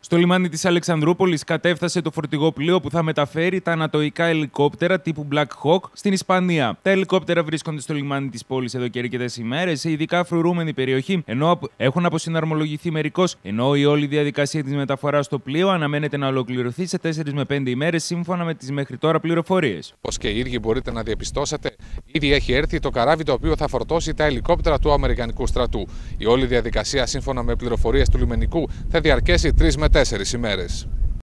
Στο λιμάνι της Αλεξανδρούπολης κατέφτασε το φορτηγό πλοίο που θα μεταφέρει τα ανατοϊκά ελικόπτερα τύπου Black Hawk στην Ισπανία. Τα ελικόπτερα βρίσκονται στο λιμάνι της πόλης εδώ και αρκετές ημέρες, σε ειδικά φρουρούμενη περιοχή, ενώ έχουν αποσυναρμολογηθεί μερικώς, ενώ η όλη διαδικασία της μεταφοράς στο πλοίο αναμένεται να ολοκληρωθεί σε 4 με 5 ημέρες, σύμφωνα με τις μέχρι τώρα πληροφορίες. Όπως και οι ίδιοι μπορείτε να διαπιστώσετε, ήδη έχει έρθει το καράβι το οποίο θα φορτώσει τα ελικόπτερα του Αμερικανικού στρατού. Η όλη διαδικασία, σύμφωνα με πληροφορίες του λιμενικού, θα διαρκέσει 3 με 4 ημέρες.